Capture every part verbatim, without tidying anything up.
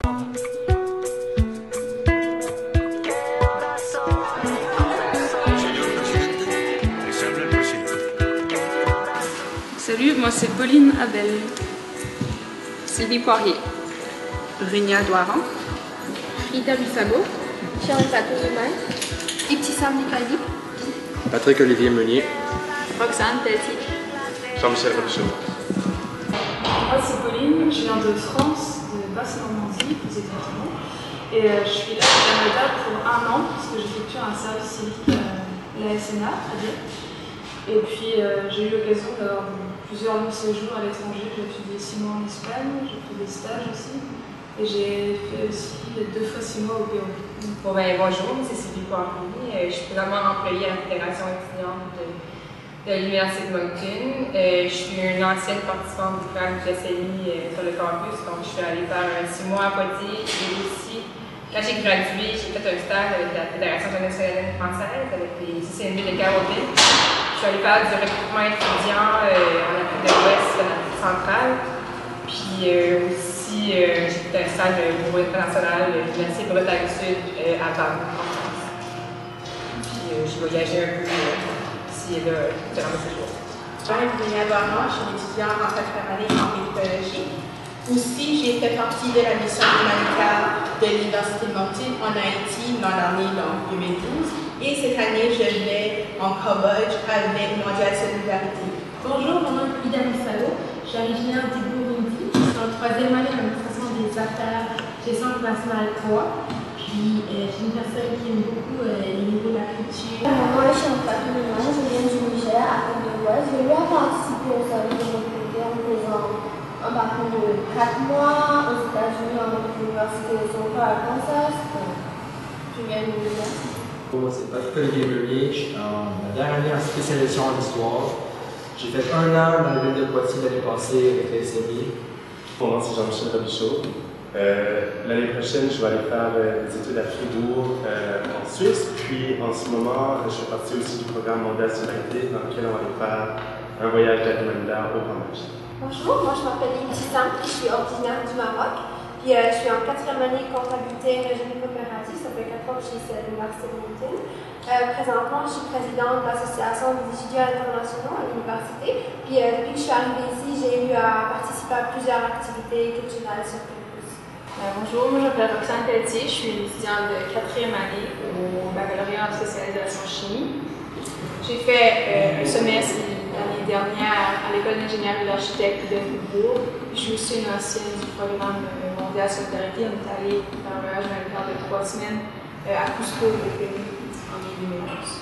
Salut, moi c'est Pauline Abel. Sylvie Poirier. Rénia Douaran. Ida Bissago. Charlotte Touzeman. Ibtissam Nikali. Patrick Olivier Meunier. Roxane Pelletier. Jean-Michel Robichaud. Moi c'est Pauline, je viens de France, de Basse-Normandie, plus exactement. Et euh, je suis là au Canada pour un an, parce que j'effectue un service civique à la S N A, à Dieppe. Et puis euh, j'ai eu l'occasion d'avoir plusieurs longs séjours à l'étranger. J'ai étudié six mois en Espagne, j'ai fait des stages aussi. Et j'ai fait aussi deux fois six mois au Pérou. Bon, ben, bonjour, c'est Sylvie Poirier. Je suis présentement employée à la Fédération étudiante de, de l'Université de Moncton. Euh, je suis une ancienne participante du programme du S L I sur le campus, donc je suis allée faire six mois à Poitiers. Et aussi, quand j'ai gradué, j'ai fait un stage avec la Fédération jeunesse canadienne française, avec les C C N B de Carrollville. Je suis allée faire du recrutement étudiant euh, en Afrique de l'Ouest, en Afrique centrale. Puis euh, aussi, euh, j'ai fait un stage au Bureau international de l'Université de Bretagne-Sud euh, à Bangkok, en France. Puis euh, j'ai voyagé un peu euh, ici et là durant mes séjours. Je m'appelle Rénia Douaran, je suis étudiante en quatrième année en méthodologie. Aussi, j'ai fait partie de la mission humanitaire de l'Université de Moncton en Haïti l'an dernier, en deux mille douze. Et cette année, je vais en Cambodge avec Mondial Solidarité. Bonjour, mon nom est Ida Bissago, je suis originaire du Burundi. Je suis en troisième année en administration des affaires, gestion internationale trois. Puis, euh, je suis une personne qui aime beaucoup euh, les niveaux de la culture. Moi, je suis en Fatou, je viens du Niger, à Côte d'Ivoire. Je vais participer au service de mon côté en faisant un parcours de quatre mois aux États-Unis, en l'université de Sonora à Kansas. Je viens de l'université. Moi, c'est Patrick Olivier Meunier. Je suis en ma dernière année en spécialisation en histoire. J'ai fait un an dans la ville de Poitiers l'année passée avec les S M I. Mon nom, c'est Jean-Michel Robichaud. Euh, L'année prochaine, je vais aller faire euh, des études à Fribourg, euh, en Suisse. Puis, en ce moment, je fais partie aussi du programme Mondial Solidarité, dans lequel on va aller faire un voyage d'aide humanitaire au Cambodge. Bonjour, moi je m'appelle Ibtissam, je suis originaire du Maroc. Puis euh, je suis en quatrième année comptabilité régime coopératif, ça fait quatre ans que je suis à l'Université de Moncton. Euh, présentement, je suis présidente de l'Association des étudiants internationaux à l'université. Puis euh, depuis que je suis arrivée ici, j'ai eu à participer à plusieurs activités culturelles sur campus. Euh, bonjour, moi je m'appelle Roxane Pelletier, je suis une étudiante de quatrième année au baccalauréat en spécialisation chimie. J'ai fait euh, un semestre l'année dernière à l'école d'ingénierie et d'architecte de Fribourg. Je suis aussi une ancienne du programme Mondial Solidarité. On est allé faire un voyage humanitaire de trois semaines euh, à Cusco, au Pérou, en deux mille onze.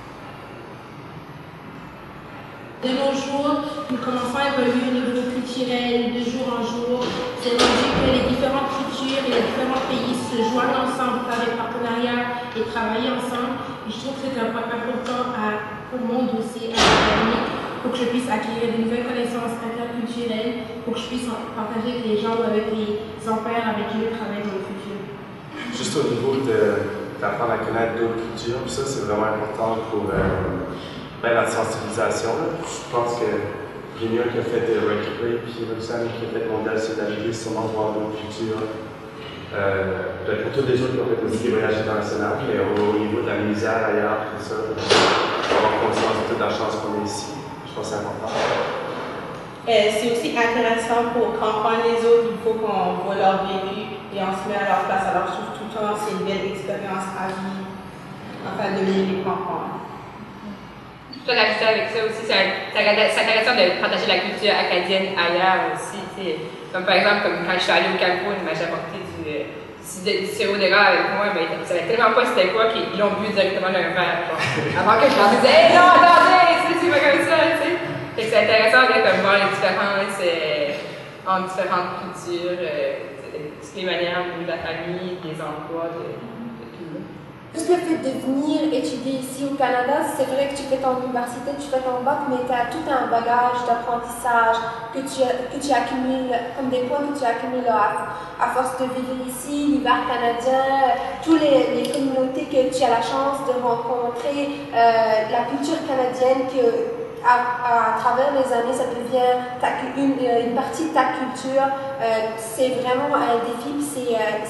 De nos jours, nous commençons à évoluer au niveau culturel de jour en jour. C'est rendu que les différentes cultures et les différents pays se joignent ensemble, faire des partenariats et travailler ensemble. Et je trouve que c'est un point important à, pour mon dossier académique, pour que je puisse acquérir de nouvelles connaissances interculturelles, pour que je puisse partager avec les gens, avec les pairs avec qui je travaille dans le futur. Juste au niveau d'apprendre à connaître d'autres cultures, puis ça, c'est vraiment important pour euh, ben, la sensibilisation. Là. Je pense que Rénia qui a fait de Recreate, puis Roxane qui a fait Mondial Solidarité, sûrement voir d'autres cultures. Euh, pour tous les autres qui ont fait aussi des voyages internationaux, mais au, au niveau de la misère ailleurs, tout ça, avoir conscience de toute la chance qu'on a ici, je pense que c'est important. Euh, c'est aussi intéressant pour comprendre les autres, il faut qu'on voit leur vécu et on se met à leur place. Alors je trouve tout le temps que c'est une belle expérience à vivre, afin de mieux les comprendre. Je peux rajouter avec ça aussi, c'est intéressant de partager la culture acadienne ailleurs aussi. T'sais. Comme par exemple, comme quand je suis allée au Cameroun, j'ai apporté du, du, du sirop d'érable avec moi, mais ils ne savaient tellement pas c'était quoi qu'ils l'ont bu directement dans un verre. Avant que je leur disais, hey, non, attendez, c'est pas comme ça. C'est intéressant de comme, voir les différences euh, entre différentes cultures, euh, toutes les manières de la famille, des emplois, de, de tout. Juste le fait de venir étudier ici au Canada, c'est vrai que tu fais ton université, tu fais ton bac, mais tu as tout un bagage d'apprentissage que tu, que tu accumules, comme des points que tu accumules à, à force de vivre ici, l'hiver canadien, toutes les, les communautés que tu as la chance de rencontrer, euh, la culture canadienne que À, à travers les années, ça devient ta, une, une partie de ta culture. Euh, c'est vraiment un défi, c'est euh,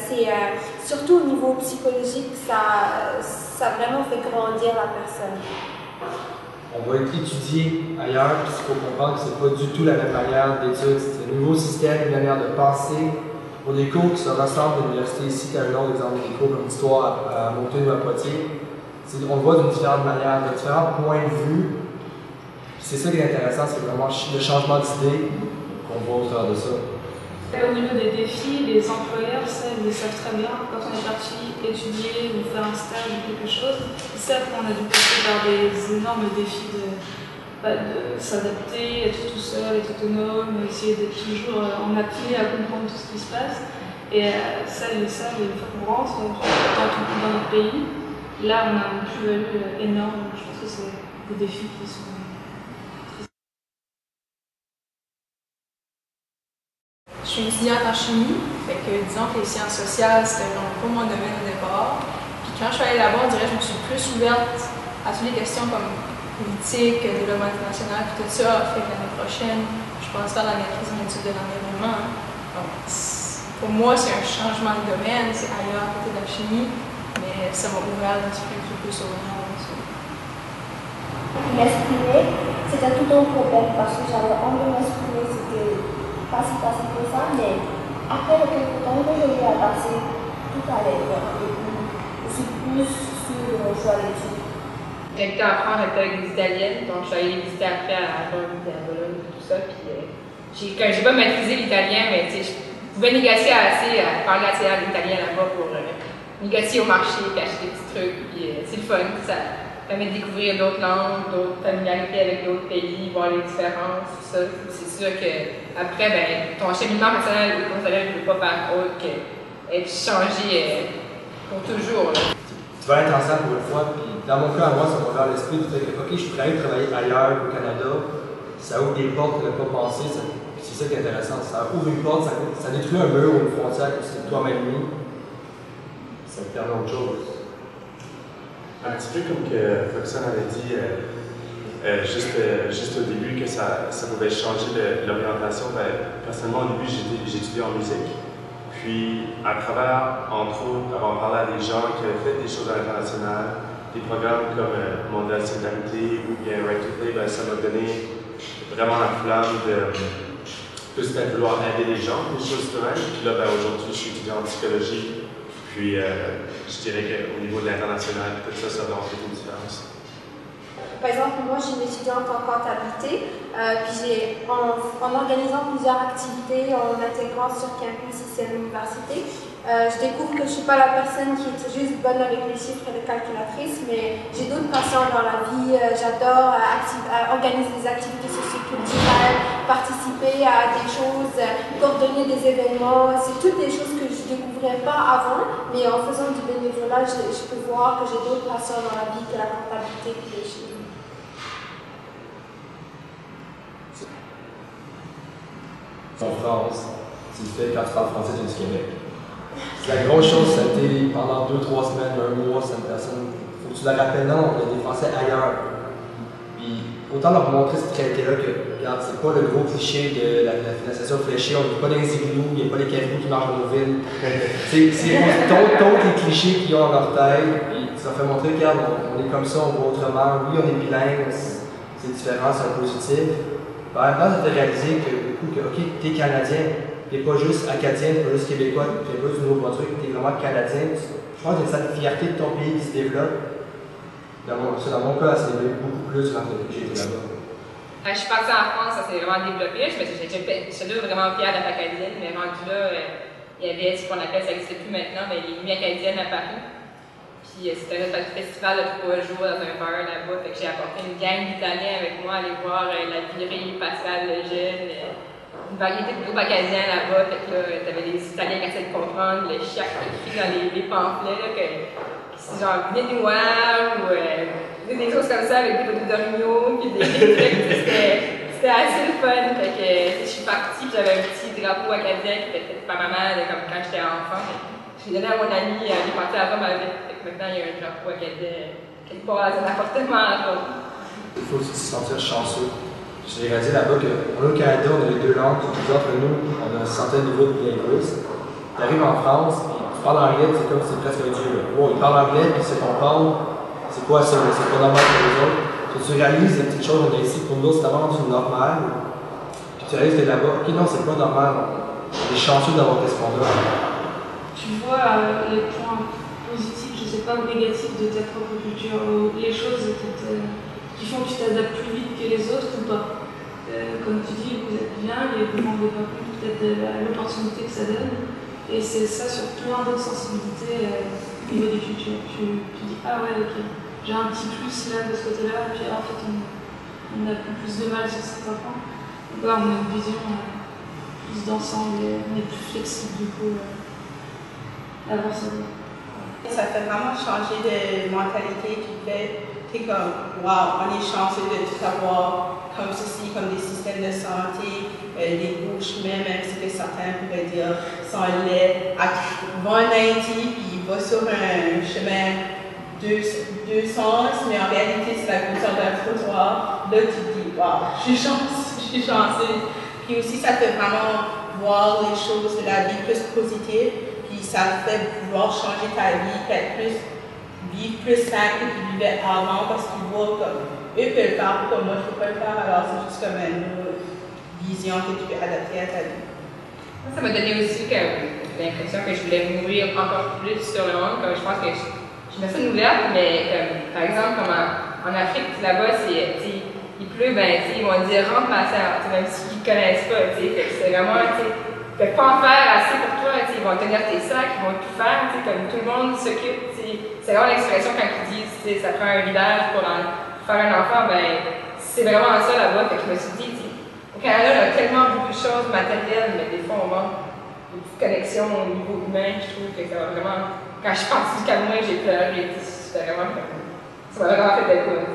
c'est euh, surtout au niveau psychologique, ça, ça vraiment fait grandir la personne. On va être étudié ailleurs, puis il faut comprendre que c'est pas du tout la même manière d'études. C'est un nouveau système, une manière de penser. Pour des cours qui se ressemblent à l'université ici, tu as un autre exemple, des cours comme l'histoire à, à Moncton ou à Poitiers. On le voit d'une différente manière, de différents points de vue. C'est ça qui est intéressant, c'est vraiment le changement d'idée qu'on voit au travers de ça. Au niveau des défis, les employeurs, ça, ils le savent très bien. Quand on est parti étudier ou faire un stage ou quelque chose, ils savent qu'on a dû passer par des énormes défis de, de s'adapter, être tout seul, être autonome, essayer d'être toujours en appui à comprendre tout ce qui se passe. Et euh, ça, ils le savent, une fois qu'on rentre dans, dans notre pays, là, on a une plus-value énorme. Je pense que c'est des défis qui sont... Je suis étudiante en chimie, fait que disons que les sciences sociales, c'était pas mon domaine au départ. Puis quand je suis allée là-bas, on dirait que je me suis plus ouverte à toutes les questions comme politique, développement international, puis tout ça. Fait que l'année prochaine, je pense faire la maîtrise en études de l'environnement. Donc, pour moi, c'est un changement de domaine, c'est ailleurs à côté de la chimie, mais ça m'a ouvert un petit peu plus au monde. M'exprimer, c'était tout un problème parce que j'avais envie de m'exprimer, c'était pas si facile que ça, mais après le quelques temps que j'ai eu à passer, tout allait bien. Et puis, je suis plus sûre de mon choix d'études. J'ai été en France, j'étais avec des Italiennes, donc je suis allée les visiter après à Rome, à Bologne, tout ça. Puis, euh, j'ai, quand j'ai pas maîtrisé l'italien, mais je pouvais négocier assez, à parler assez à l'italien là-bas pour euh, négocier au marché, puis acheter des petits trucs. Puis, euh, c'est le fun, ça permet de découvrir d'autres langues, d'autres familiarités avec d'autres pays, voir les différences, tout ça. C'est sûr qu'après, ben, ton cheminement personnel et professionnel ne peut pas faire autre qu'être changé euh, pour toujours. Là. Tu vas être ensemble pour une fois, puis dans mon cas, à moi, ça m'a ouvert l'esprit du fait que, ok, je suis prêt à travailler ailleurs au Canada, ça ouvre des portes que je n'avais pas pensé, c'est ça qui est intéressant, ça ouvre une porte, ça, ça détruit un mur ou une frontière que c'est toi-même mis, ça te permet autre chose. Un petit peu comme que Foxon avait dit euh, euh, juste, euh, juste au début que ça, ça pouvait changer l'orientation. Ben, personnellement, au début, j'étudiais en musique. Puis, à travers, entre autres, avoir parlé à des gens qui avaient fait des choses à l'international, des programmes comme euh, Mondial Solidarité ou bien Right to Play, ben, ça m'a donné vraiment la flamme de plus de vouloir aider les gens, des choses de même. Puis là, ben, aujourd'hui, je suis étudiant en psychologie. Puis, euh, je dirais qu'au niveau de l'international, tout ça, ça va en faire une différence. Par exemple, moi, je suis une étudiante en comptabilité, euh, puis j'ai, en, en organisant plusieurs activités, en intégrant sur campus ici à l'université, euh, je découvre que je ne suis pas la personne qui est juste bonne avec les chiffres et les calculatrices, mais j'ai d'autres passions dans la vie. Euh, j'adore euh, organiser des activités socioculturelles, participer à des choses, euh, coordonner des événements. C'est toutes des choses que je ne découvrais pas avant, mais en faisant du bénévolat, je, je peux voir que j'ai d'autres passions dans la vie que la comptabilité et les chiffres. En France, tu le fais quand tu parles français, tu es du Québec. C'est la grosse chose, ça a été pendant deux, trois semaines, un mois, cette personne. Il faut que tu la rappelles, non, il y a des Français ailleurs. Puis, autant leur montrer cette réalité-là que, regarde, c'est pas le gros cliché de la, la financiation fléchée, on n'est pas dans les igloos, il n'y a pas les caribous qui marchent dans nos villes. C'est tous les clichés qu'ils ont dans leur tête, puis ça fait montrer, regarde, on, on est comme ça, on voit autrement. Oui, on est bilingue, c'est différent, c'est un positif. Par exemple, ça fait réaliser que, que ok, t'es Canadien, t'es pas juste Acadien, t'es pas juste Québécois, t'es pas juste Nouveau-Brunswick, t'es vraiment Canadien. Je pense qu'il y a cette fierté de ton pays qui se développe. Dans mon, dans mon cas, ça s'est développé beaucoup plus quand j'ai été là-bas. Quand je suis partie en France, ça s'est vraiment développé. Je suis vraiment fière d'être acadienne, mais rendu là, il y avait ce qu'on appelle, ça n'existe plus maintenant, mais les Nuits acadiennes à Paris. Puis c'était notre festival de trois jours dans un bar là-bas. Fait que j'ai apporté une gang d'Italiens avec moi aller voir euh, la virée, Pascal Lejeune, euh, une variété de groupes acadiens là-bas. Fait que là, t'avais des Italiens qui essaient de comprendre le chiac écrit dans les, les pamphlets, là, que, que c'est genre venez nous voir, ou euh, des choses comme ça avec des photos d'Origno, puis des, des trucs. C'était assez le fun. Fait que je suis partie, puis j'avais un petit drapeau acadien qui était fait par ma mère, comme quand j'étais enfant. Je l'ai donné à mon ami, elle est partie à Rome avec. Maintenant, il y a un drapeau acadien quelque part dans un appartement à Rome. Il faut se sentir chanceux. J'ai réalisé là-bas qu'on au Canada, on a les deux langues, puis entre nous, on a un certain niveau de bilinguisme. Tu arrives en France, puis tu tu parles anglais, c'est comme si c'est presque un dieu. Là. Wow, il parle anglais, puis c'est comprendre. C'est quoi ça? C'est pas normal pour les autres. Puis tu réalises des petites choses, on est ici, pour nous, c'est vraiment du normal. Puis tu réalises que là-bas, ok, non, c'est pas normal. On est chanceux d'avoir ce qu'on a. Tu vois euh, les points positifs, je sais pas, ou négatifs de ta propre culture, ou les choses qui, te, qui font que tu t'adaptes plus vite que les autres ou pas. Euh, comme tu dis, vous êtes bien, et vous ne demandez pas plus peut-être euh, l'opportunité que ça donne. Et c'est ça sur plein d'autres sensibilités euh, au niveau des cultures. Tu, tu dis, ah ouais, ok, j'ai un petit plus là de ce côté-là, et puis en fait on, on a plus de mal sur certains points. Donc là, on a une vision euh, plus d'ensemble et on est plus flexible du coup euh, à avoir ça. Ça fait vraiment changer de mentalité qui fait, t'es comme, wow, on est chanceux de tout avoir comme ceci, comme des systèmes de santé, euh, des beaux chemins, même si que certains pourraient dire sont laids. Va en Haïti, puis va sur un chemin deux, deux sens, mais en réalité, c'est la couleur d'un trottoir. Là, tu te dis, wow, je suis chanceuse, je suis chanceuse. Puis aussi, ça fait vraiment voir les choses de la vie plus positive. Puis ça fait vouloir changer ta vie, être plus, vivre plus simple que tu vivais avant parce qu'ils voient comme eux peuvent le faire, comme moi je ne peux pas le faire, alors c'est juste comme une autre vision que tu peux adapter à ta vie. Ça m'a donné aussi l'impression que je voulais m'ouvrir encore plus sur le monde, comme je pense que je, je me suis ouverte, mais comme, par exemple, comme en, en Afrique, là-bas, il pleut, ben, ils vont dire rentre ma soeur, même s'ils ne connaissent pas, c'est vraiment, ils ne peuvent pas en faire assez pour toi, ils vont tenir tes sacs, ils vont tout faire, comme tout le monde s'occupe. C'est vraiment l'expression quand ils disent ça prend un village pour en, faire un enfant, ben c'est vraiment ça là-bas. Fait que je me suis dit, au Canada, on a tellement beaucoup de choses matérielles, mais des fois on manque de petites connexions au niveau humain. Je trouve que ça va vraiment. Quand je suis partie du Cameroun, j'ai pleuré, c'était vraiment comme. Ça m'a vraiment fait de quoi,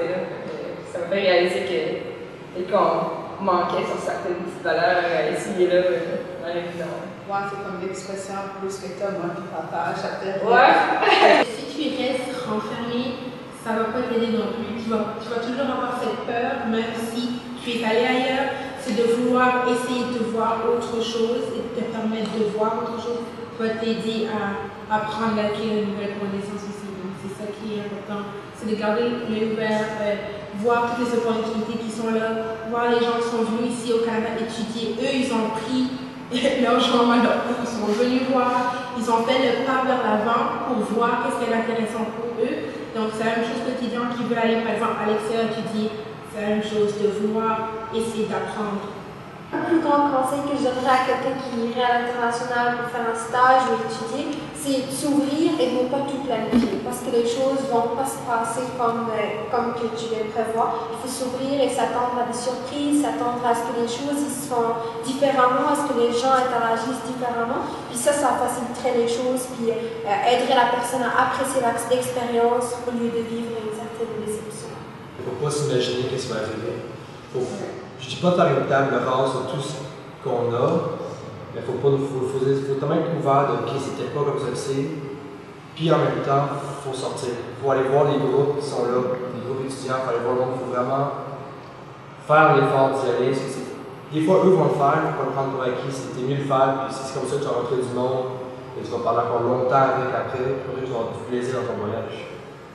ça m'a fait réaliser que et qu'on manquait sur certaines petites valeurs ici et là dans la vie. Ouais, c'est comme l'expression plus que toi, moi, qui partage à terre. Ouais. Si tu restes renfermé, ça ne va pas t'aider non plus. Tu vas, tu vas toujours avoir cette peur, même si tu es allé ailleurs, c'est de vouloir essayer de voir autre chose et de te permettre de voir autre chose va t'aider à apprendre à acquérir une nouvelle connaissance aussi. Donc, c'est ça qui est important. C'est de garder l'œil ouvert, euh, voir toutes les opportunités qui sont là, voir les gens qui sont venus ici au Canada étudier. Eux, ils ont pris leur chemin, ils sont venus voir, ils ont fait le pas vers l'avant pour voir qu'est-ce qui est intéressant pour eux. Donc, c'est la même chose quotidien qui veut aller, par exemple, à l'extérieur étudier. C'est la même chose de vouloir essayer d'apprendre. Le plus grand conseil que je donnerais à quelqu'un qui irait à l'international pour faire un stage ou étudier, c'est s'ouvrir et ne pas tout planifier. Parce que les choses ne vont pas se passer comme, euh, comme que tu les prévois. Il faut s'ouvrir et s'attendre à des surprises, s'attendre à ce que les choses ils se font différemment, à ce que les gens interagissent différemment. Puis ça, ça faciliterait les choses, puis euh, aiderait la personne à apprécier l'expérience au lieu de vivre une certaine déception. Il ne faut pas s'imaginer qu'est-ce qui va arriver. Faut... Je ne dis pas de faire une table rase sur tout ce qu'on a, mais il faut, pas, faut, faut, faut quand même être ouvert de « ok, c'était pas comme ça que c'est ». Puis en même temps, il faut sortir. Il faut aller voir les groupes qui sont là, les groupes étudiants, il faut aller voir le monde, il faut vraiment faire l'effort d'y aller. Des fois, eux vont le faire, il ne faut pas le prendre pour acquis, c'était mieux de le faire, puis c'est comme ça que tu vas rencontrer du monde, et tu vas parler encore longtemps avec après, puis tu vas avoir du plaisir dans ton voyage.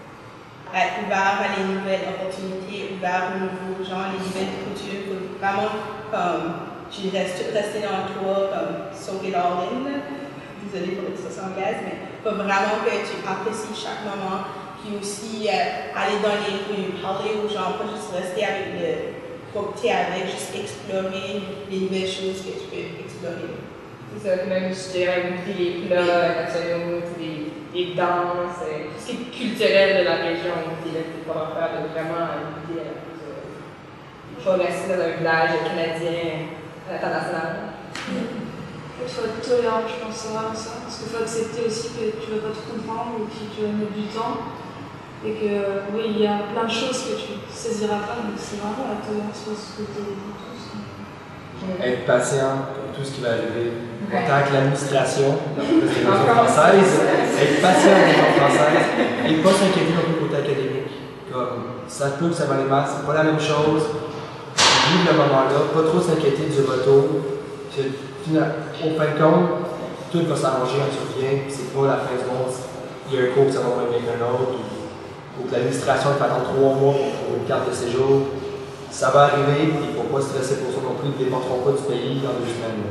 Être ouvert à les nouvelles opportunités, ouvert aux nouveaux gens, les nouvelles cultures, faut vraiment comme tu restes resté dans toi, comme sauver l'ordre. Désolée pour l'expression anglaise, mais il faut vraiment que tu apprécies chaque moment. Puis aussi euh, aller dans les rues, parler aux gens, pas juste rester avec le groupe que tu es avec, juste explorer les nouvelles choses que tu peux explorer. C'est ça, même je dirais goûter les plats nationaux, les, les danses, tout ce qui est culturel de la région, c'est là que tu pourras faire de vraiment goûter à la chose. Il faut rester dans un village canadien international. Il faut être tolérant, je pense, c'est vraiment ça. Parce qu'il faut accepter aussi que tu ne vas pas tout comprendre ou que tu vas mettre du temps. Et que, oui, il y a plein de choses que tu ne saisiras pas, donc c'est vraiment la tolérance sur ce que tu dis tous. Être patient pour tout ce qui va arriver. En tant que l'administration, la Fédération française, être patient avec les françaises et pas s'inquiéter non plus côté académique. Comme, ça peut que ça va aller mal, c'est pas la même chose. Vivre le moment-là, pas trop s'inquiéter du retour. Puis, au fin de compte, tout va s'arranger quand tu reviens, c'est pas la fin du monde. Il y a un cours qui ça va moins bien qu'un autre, ou, ou que l'administration te fait attendre trois mois pour une carte de séjour. Ça va arriver, il ne faut pas stresser pour ça non plus, ils ne déporteront pas du pays dans deux semaines.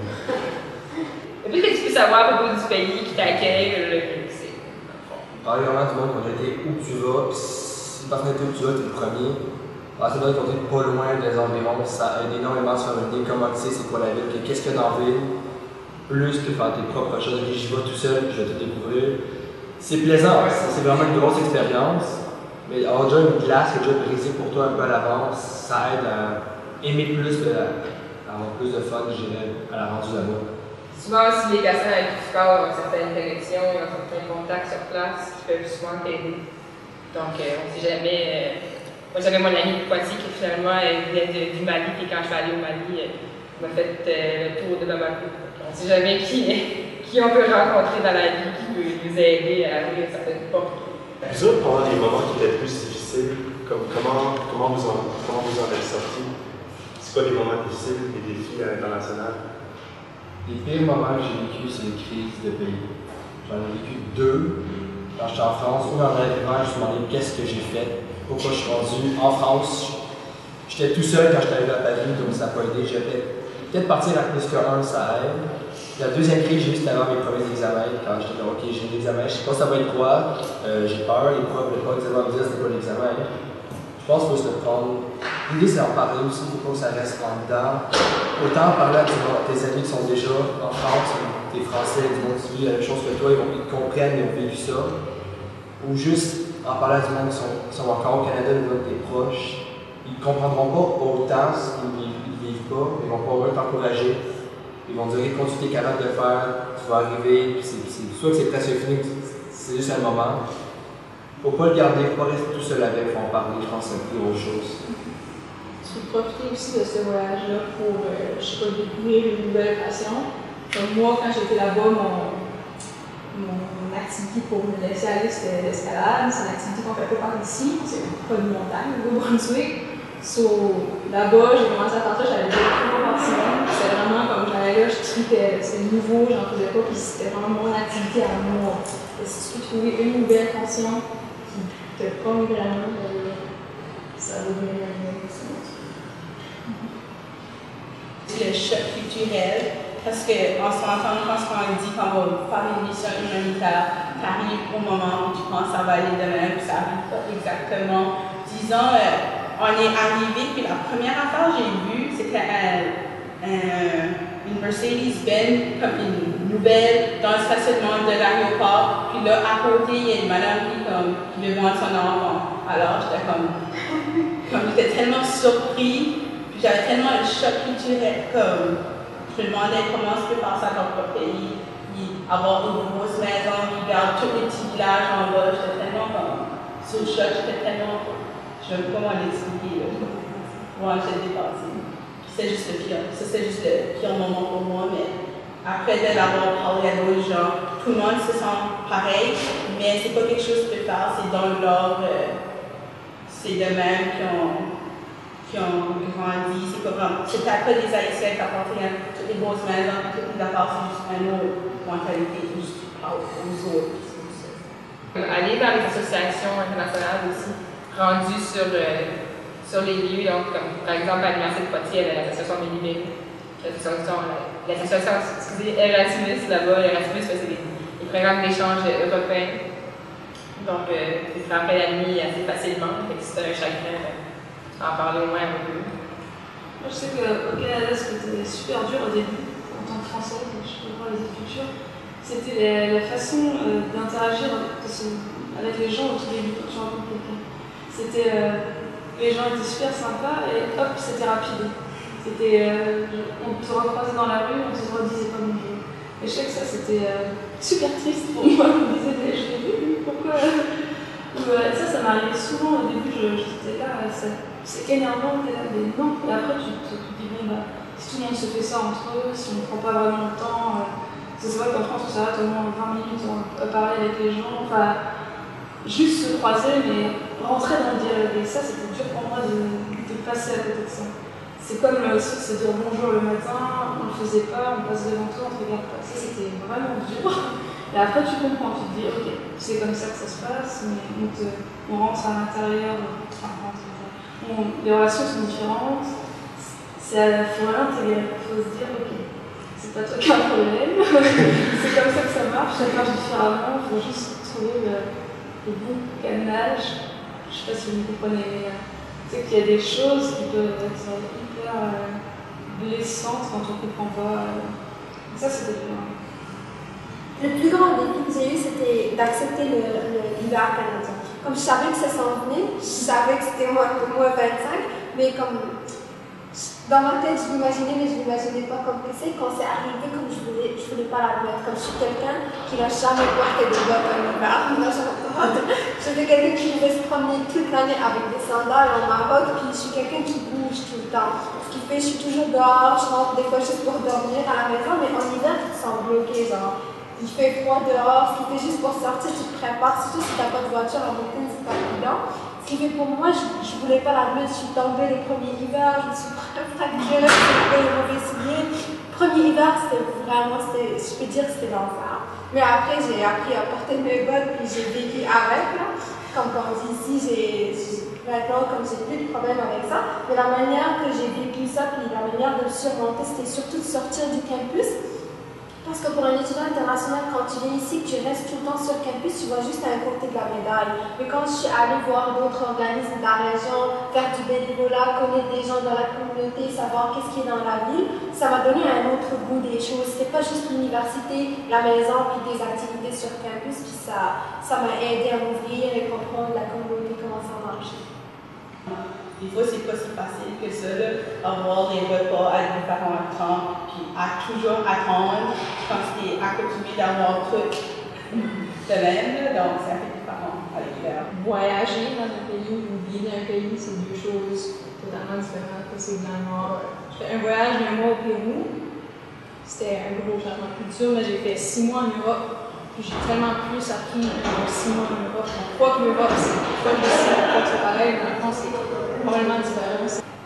Est-ce que tu peux savoir à propos du pays qui t'accueille, le c'est Parler vraiment du monde quand j'ai été où tu vas, puis si parce que où tu vas, tu es le premier. Alors, c'est vrai qu'on est pas loin des environs, ça aide énormément à se faire une idée comment tu sais c'est quoi la ville, qu'est-ce qu'il y a dans la ville, plus que faire tes propres choses. J'y vais tout seul, je vais tout découvrir. C'est plaisant, c'est vraiment une grosse expérience, mais avoir déjà une glace qui est déjà brisée pour toi un peu à l'avance, ça aide à aimer plus, à avoir plus de fun, je dirais, à la rendu là-bas. Souvent aussi, les personnes avec qui tu parles ont certaines connexions, ont certains contacts sur place qui peuvent souvent t'aider. Donc, euh, on ne sait jamais. Euh, moi, j'avais mon ami de Poitiers qui finalement elle venait de, du Mali, et quand je suis allée au Mali, euh, il m'a fait euh, le tour de Bamako. On ne sait jamais qui, qui on peut rencontrer dans la vie qui peut nous aider à ouvrir certaines portes. Vous autres, pendant les moments qui étaient plus difficiles, comme, comment, comment, vous en, comment vous en êtes sortis? C'est quoi les moments difficiles, les défis à l'international? Les pires moments que j'ai vécu, c'est les crises de pays. J'en ai vécu deux. Quand j'étais en France, ou en arrivant, je me suis demandé qu'est-ce que j'ai fait, pourquoi je suis rendu en France. J'étais tout seul quand j'étais arrivé à Paris, donc ça n'a pas aidé. J'ai peut-être partir à plus qu'un, ça aide. La deuxième crise, j'ai eu, c'était avant mes premiers examens. Quand j'étais là, ok, j'ai un examen, je sais pas ça va être quoi, euh, j'ai peur, les profs, les profs disaient, me dire c'était pas l'examen. Je pense qu'il faut se le prendre. L'idée, c'est d'en parler aussi, il ne faut pas que ça reste en dedans. Autant parler à tes amis qui sont déjà en France, tes Français, du monde qui vit la même chose que toi, ils, vont, ils comprennent, ils ont vécu ça. Ou juste en parler à du monde qui sont, qui sont encore au Canada, de tes proches. Ils ne comprendront pas autant ce qu'ils ne vivent pas, ils ne vont pas vraiment t'encourager. Ils vont dire, quand tu es capable de faire, tu vas arriver, c'est, c'est, soit que c'est presque fini, c'est juste un moment. Il ne faut pas le garder, il ne faut pas rester tout seul avec, il faut en parler, je pense que c'est une plus grosse chose. Tu peux profiter aussi de ce voyage-là pour, euh, je sais pas, découvrir une nouvelle passion. Comme moi, quand j'étais là-bas, mon, mon activité pour me laisser aller, c'était l'escalade. C'est une activité qu'on ne fait pas par ici, c'est pas de montagne, au Nouveau-Brunswick. So, là-bas, j'ai commencé à faire ça, j'avais déjà trois par semaine. C'était vraiment comme j'allais là, je tripais, c'était nouveau, j'en faisais pas, puis c'était vraiment mon activité à moi. Et si tu peux trouver une nouvelle passion qui te pogne vraiment, ça va devenir une nouvelle passion. Le choc culturel, parce qu'on s'entend quand on dit qu'on va faire une mission humanitaire, tu arrives au moment où tu penses que ça va aller demain, puis ça n'arrive pas exactement. Disons, euh, on est arrivé, puis la première affaire que j'ai vue, c'était un, un, une Mercedes-Benz, comme une nouvelle, dans le stationnement de l'aéroport. Puis là, à côté, il y a une madame qui, comme, qui veut vendre son enfant. Alors, j'étais comme, comme j'étais tellement surpris. J'avais tellement un choc culturel, comme je me demandais comment je peux faire ça dans notre pays, puis avoir une grosse maison, puis garder tous les petits villages en bas. J'étais tellement comme sous le choc, j'étais tellement. Je ne sais pas comment l'expliquer. Moi, j'étais dépassée. C'est juste le pire. Ça, c'est juste le pire moment pour moi, mais après de l'avoir parlé à d'autres gens, tout le monde se sent pareil, mais c'est pas quelque chose que tu peux faire, c'est dans l'ordre, euh, c'est de même qui ont. qui ont grandi, c'est pas vraiment, c'est pas des Haïtiens qui apportent rien, toutes les grosses maisons, toutes les affaires, c'est juste une autre mentalité, juste tu parles aux autres. Aller dans les associations internationales aussi, rendues sur, euh, sur les lieux, donc comme par exemple à l'Université de Poitiers, l'association Ménibé, l'association, l'association, excusez, Erasmus là-bas, Erasmus, c'est des, des programmes d'échange européens, donc euh, tu te rappelles la nuit assez facilement, fait que si tu as un chagrin, en parler au moins un peu. Moi, je sais qu'au Canada, c'était super dur au début, en tant que Français, je peux voir les autres cultures. C'était la, la façon euh, d'interagir avec les gens au tout début quand tu rencontres quelqu'un. C'était, euh, les gens étaient super sympas et hop, c'était rapide. C'était, euh, on te recroisait dans la rue, on te redisait pas bonjour. Et je sais que ça, c'était euh, super triste pour moi. Je me disais, mais je l'ai vu, pourquoi euh, Ça, ça m'arrivait souvent au début, je, j'étais là, ça, c'est énervant, t'es là, mais non. Et après, tu te dis, bon, bah, si tout le monde se fait ça entre eux, si on ne prend pas vraiment le temps, euh, c'est vrai qu'en France, on s'arrête au moins vingt minutes à parler avec les gens, enfin, juste se croiser, mais rentrer dans le dialogue. Et ça, c'était dur pour moi de, de passer à côté de ça. c'est comme le aussi se dire bonjour le matin, on ne le faisait pas, on passe devant toi, on te regarde pas. Ça, c'était vraiment dur. Et après, tu comprends, tu te dis, ok, c'est comme ça que ça se passe, mais on, te, on rentre à l'intérieur, enfin, on, les relations sont différentes, il faut l'intégrer, il faut se dire, ok, c'est pas toi qui as un problème, c'est comme ça que ça marche, ça marche différemment, il faut juste trouver le, le bon cadenage. Je sais pas si vous me comprenez, mais tu sais qu'il y a des choses qui peuvent être hyper euh, blessantes quand on ne comprend pas. Euh, ça, c'était bien. Le plus grand défi que j'ai eu, c'était d'accepter l'hiver canadien. Comme je savais que ça s'en venait, je savais que c'était moins, moins vingt-cinq, mais comme dans ma tête, je l'imaginais, mais je ne l'imaginais pas comme que c'est. Quand c'est arrivé, comme je ne voulais, je voulais pas l'admettre. Comme je suis quelqu'un qui n'a jamais porté de bottes en hiver, je suis quelqu'un qui pouvait se promener toute l'année avec des sandales au Maroc, puis je suis quelqu'un qui bouge tout le temps. Ce qui fait que je suis toujours dehors, je rentre des fois juste pour dormir à la maison, mais en hiver, tu te sens bloqué, genre. Il fait froid dehors, ce qui fait juste pour sortir, tu te prépares, surtout si tu n'as pas de voiture à montagne, c'est pas évident. Ce qui fait pour moi, je ne voulais pas l'admettre, je suis tombée le premier hiver, je me suis fracturée, je suis tombée les mauvais souliers. Premier hiver, c'était vraiment, je peux dire que c'était l'enfer. Mais après, j'ai appris à porter mes bottes, puis j'ai vécu avec, là. Comme on dit ici, j'ai, maintenant, comme j'ai plus de problème avec ça, mais la manière que j'ai vécu ça, puis la manière de le surmonter, c'était surtout de sortir du campus. Parce que pour un étudiant international, quand tu viens ici, que tu restes tout le temps sur campus, tu vois juste un côté de la médaille. Mais quand je suis allée voir d'autres organismes de la région, faire du bénévolat, connaître des gens dans la communauté, savoir qu'est-ce qui est dans la ville, ça m'a donné un autre goût des choses. C'était pas juste l'université, la maison, puis des activités sur campus, puis ça, ça m'a aidé à m'ouvrir et comprendre la communauté, comment ça marche. Des fois, c'est pas si facile que ça, là, avoir des repas à différents temps, puis à toujours attendre quand tu es accoutumé d'avoir tout de même, là, donc c'est un peu différent à l'hiver. Voyager dans un pays ou vivre dans un pays, c'est deux choses totalement différentes, possiblement. J'ai fait un voyage d'un mois au Pérou, c'était un gros changement de culture, mais j'ai fait six mois en Europe. J'ai tellement plus appris en six mois en Europe. Je crois que l'Europe, c'est pas possible, c'est pareil, mais en France, c'est complètement différent.